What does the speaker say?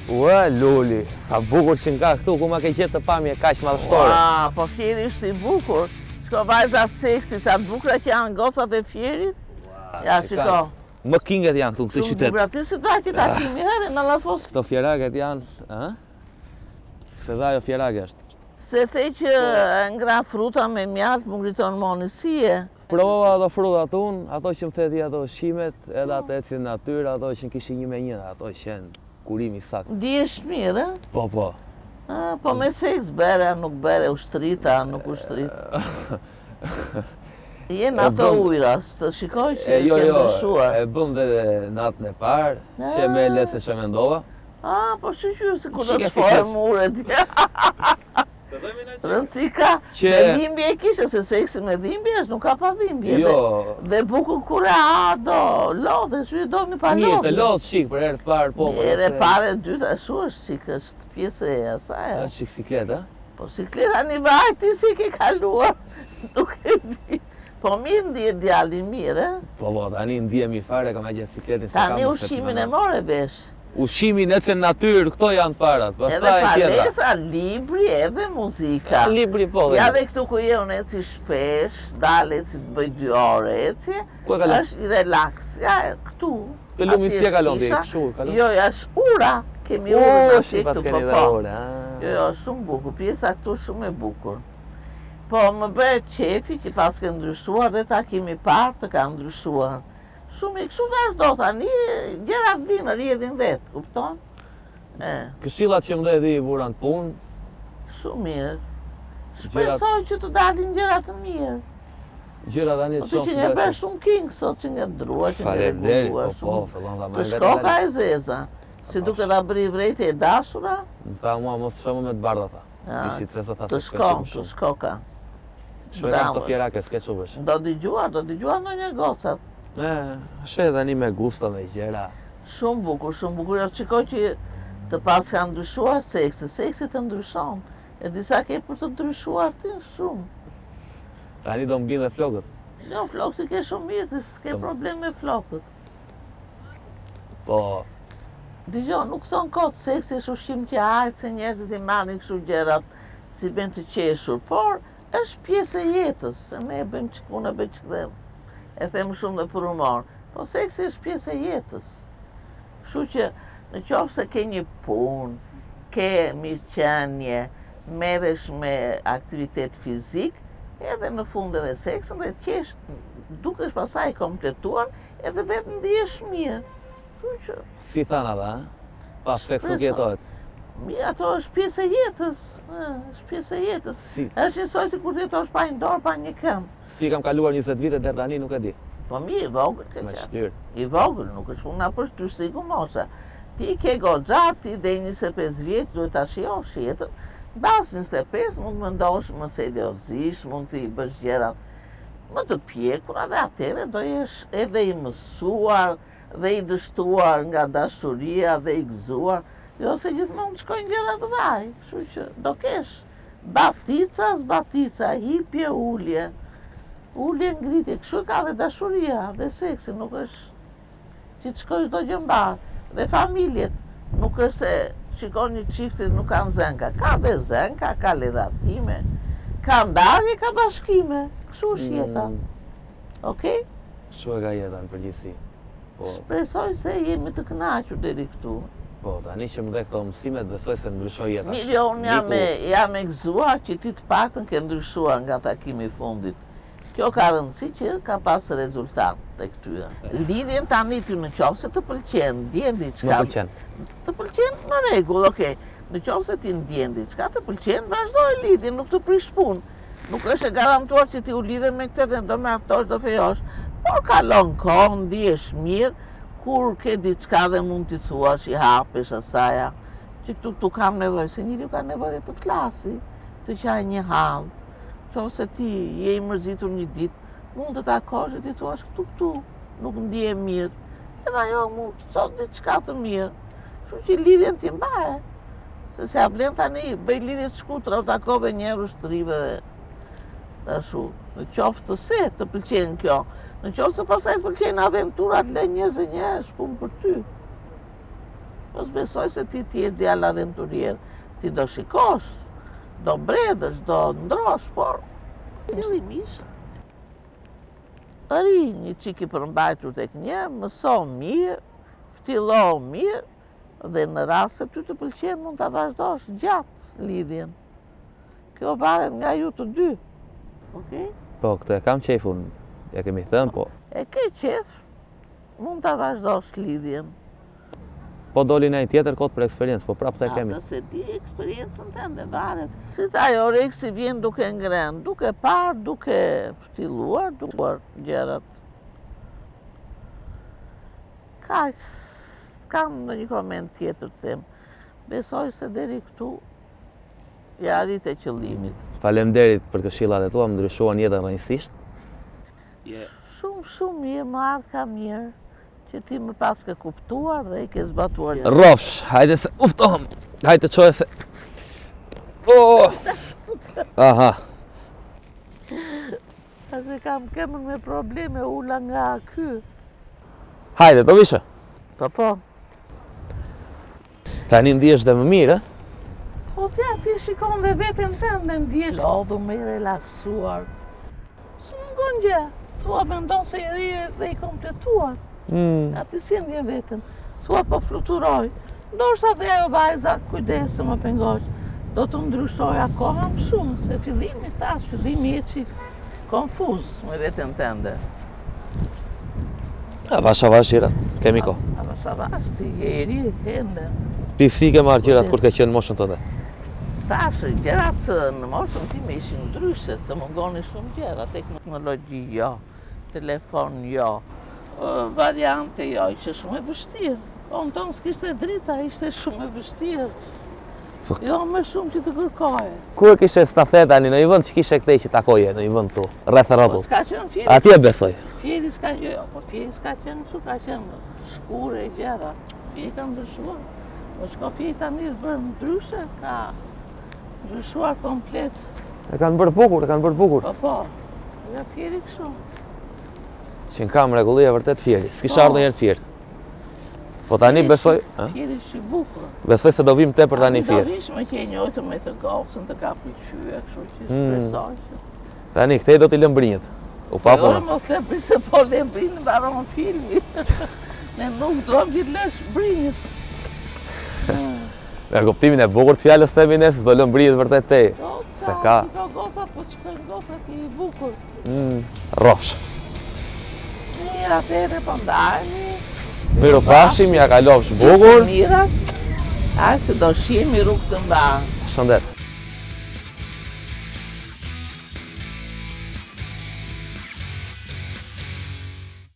Ua, Luli, sa bukur që nga këtu, ku ma ke gjetë të pamje kaq madhështore. Po Fieri ishte i bukur. Shko vajza seksi, sa të bukura që janë gocat e Fierit. Ja, shiko. Më kinget janë këtu në këtë Shumë qytet. bukura, ti si dajti takimi herë në lafos. Këto fjeraget janë, Se dha ajo fjerage është. Se the që ngra fruta me mjaltë më ngriton monësie. Provova ato frutat unë, ato që më theti ato shimet, edhe ato ecin natyrë, ato që kishin 1 me 1, ato që janë kurimi sakt. Ndihesh mirë, Po, po. Po me seks bere, nuk bere, ushtrita, nuk ushtrita. Jenë ato ujra, të shikoj që ke ndryshuar. E bëm dhe natën e parë, që me letë se që mendova. Po shqyqyr se ku do të fojë muret. Rëndësika, me dhimbje e kishe, se seksi me dhimbje është, nuk ka pa dhimbje. Jo. Dhe bukur kura, do lodhe, shqyqyr do një pa lodhe. Mirë, të lodhë shikë për herë të parë, po. Herë e parë e dyta, shu është qikë, është pjesë e asaj. është qikë sikletë, Po sikleta një vaj, ti si ke kaluar, nuk e di. Po mirë ndje djali mirë, Po, tani ndjemi fare, kam e gjithë sikletin se kam Tani ushimin e more vesh. Ushimin e që natyr, këto janë parat. Edhe palesa, libri, edhe muzika. Libri po dhe. Ja dhe këtu ku je unë eci shpesh, dalë eci të bëj 2 orë eci, është i relax. Ja, këtu. Të lumi si e kalon të këshu, kalon? Jo, është ura, kemi urë në që këtu po po. Jo, shumë bukur, pjesa këtu shumë e bukur. Po më bërë qefi që pas ke ndryshuar dhe takimi parë të ka ndryshuar. Shumë i kështu vazhdo tani, gjerat vinë, rjedhin vetë, kupton? Këshillat që më dhe i vuran punë? Shumë mirë. Shpresoj që të dalin gjerat të mirë. Gjerat tani të shumë... Po që një bërë shumë king sot që nga ndrua, që nga regulua shumë. Të shkoka e zeza. Si duke da bëri vrejti e dashura? Më tha mua, mos të shumë me të bardha ta. Të shkom, të shkoka. Shmeram të fjerake, s'ke qubësh. Do digjuar në një gocat. Shë edhe një me gusto me gjera. Shumë bukur, shumë bukur. Jo qikoj që të pas ka ndryshuar seksi. Seksi të ndryshon. E disa ke për të ndryshuar ti shumë. Tani do mbin dhe flokët. Jo, flokët i ke shumë mirë, të s'ke problem me flokët. Po... Digjo, nuk thonë kotë seksi është ushqim që hajtë se njerëzit i marrin kështu gjerat si ben të qeshur, por është pjesë e jetës, se ne e bëjmë që punë, e bëjmë që dhe e themë shumë dhe për humor, po seksi është pjesë e jetës. Kështu që në qofë se ke një punë, ke mirëqenie, merresh me aktivitet fizik, edhe në fund edhe seksën dhe qesh, dukesh pasaj kompletuar, edhe vetë ndihesh mirë. Si thanë ata, pas seks nuk jetohet. Ato është pjesë e jetës, është pjesë e jetës. është njësoj si kur jetosh pa një dorë, pa një këmbë. Si kam kaluar 20 vite deri tani nuk e di. Po i vogël ke qenë. I vogël, nuk është puna për shtyr si mosha. Ti ke goxha, ti deri 25 vjeç duhet ta shijosh jetën. Mbas 25 mund të mendosh më seriozisht, mund të i bësh gjërat më të pjekura dhe atëherë do jesh edhe i mësuar, dhe i dështuar nga dashuria dhe i gëzuar, jo se gjithmonë shkojnë gjëra të vaj, kështu që do kesh batica, hipje, ullje ngritje, kështu ka dhe dashuria dhe seksi, nuk është që të shkojsh do gjëmbar, dhe familjet, nuk është se shikon një çiftit nuk kanë zënka, ka dhe zënka, ka ledhatime, ka ndarje, ka bashkime, kështu është jeta, okej? Kështu e ka jeta në përgjithësi. Shpresoj se jemi të kënaqur deri këtu. Po, tani që më dhe këto mësimet, besoj se ndryshoj jeta. Mirë, unë jam e gëzuar që ti të paktën ke ndryshuar nga takimi i fundit. Kjo ka rëndësi që ka pas rezultat të këtyre. Lidhjen tani ty në qoftë se të pëlqen, ndjen diçka. Më pëlqen. Të pëlqen në rregull, okay. Në qoftë se ti ndjen diçka, të pëlqen, vazhdoj lidhjen, nuk të prish punë. Nuk është e garantuar që ti u lidhe me këtë dhe do martosh, do fejosh. Por kalon kohë, ndihesh mirë, kur ke diçka dhe mund t'i thuash, i hapesh asaja, që këtu kam nevojë, se njëri ka nevojë të flasi, të qaj një hall. Qoftë se ti je i mërzitur një ditë, mund të takosh e t'i thuash këtu, nuk ndihem mirë. Edhe ajo mund të thot diçka të mirë. Kështu që lidhjen ti mbaje. Se a vlen tani, bëj lidhje të shkurtra, u takove një herë ushtrive dhe ashtu. Në qoftë se të pëlqen kjo. Në qoftë se pasaj të pëlqen aventurat, le 21 është punë për ty. mos besoj se ti je djalë aventurier, ti do shikosh, do mbredësh, do ndrosh, por fillimisht ri një qik i përmbajtur tek një, mëso mirë, ftillo mirë, dhe në rast se ty të pëlqen mund ta vazhdosh gjatë lidhjen. Kjo varet nga ju të dy. Okej? Po, këtë e kam qefun, ja kemi thënë, po. E ke qef, mund ta vazhdosh lidhjen. Po doli në një tjetër kot për eksperiencë, po prapë të e kemi. Atë se di eksperiencën tënde varet. Si ta oreksi vjen duke ngrenë, duke parë, duke ftilluar, duke gjërat. Kaq, s'kam në një koment tjetër të them. Besoj se deri këtu ja arrit e qëllimit. Faleminderit për këshillat e tua, më ndryshuan jetën rëndësisht. Shumë mirë, më ardh ka mirë. Që ti më pas ke kuptuar dhe i ke zbatuar. Rrofsh, hajde se uftohem, hajde qoje se... Oh! Aha. Ase kam kemën me probleme ula nga ky. Hajde, do vishe. Po. Tani ndihesh dhe më mirë, Po ja, ti shikon dhe veten tënde ndihesh lodhu më i relaksuar. Së mungon gjë, thua mendon se i ri dhe i kompletuar. Ati si ndje veten, thua po fluturoj. Ndoshta dhe ajo vajza, kujdes se më pengosh, do të ndryshoj akoma më shumë, se fillimi e qik konfuz me veten tënde. Avash, Ira, kemi ko. Avash, ti je i ri, hende. Ti si ke marrë gjërat kur ke qenë moshën tënde? Tash, gjërat në moshën time ishin ndryshe, se mungoni shumë gjëra, teknologji jo, telefon jo, variante jo, ishte shumë e vështirë. Unë tonë s'kishte drita, ishte shumë e vështirë. Jo, më shumë që të kërkoje. Ku e kishe stafeta në një vend që kishe këtej që takoje në një vend tu, rreth rrotull? S'ka qenë Fieri. Atje besoj. Fieri s'ka jo, po Fieri s'ka qenë kështu, ka qenë shkure e gjëra. Fieri ka ndryshuar. Po shko Fieri tani është bërë ndryshe, ka ndryshuar komplet. E kanë bërë bukur, Po, nga Fieri kështu. Që në kam rregulli e vërtet Fieri, s'kisha ardhur ndonjëherë Fier. Po tani besoj, Fieri është i bukur. Besoj se do vim tepër tani Fier. Do vish me që e njojtë me të gocën të ka pëlqyer, kështu që shpresoj. Tani këtej do t'i lëm brinjët. U pa po. Mos le brinjë se po le brinjë mbaron filmi. Ne nuk do gjithë lesh brinjët. Me kuptimin e bukur të fjalës themi ne se do lëm brinjët vërtet tej. Se ka. Do gocat, po çkojnë gocat i bukur. Rrofsh. Mirë, atëherë po ndajemi. Miru pafshim, ja kalofsh bukur. Mira. Ai se do shihemi rrugë të mbarë. Shëndet.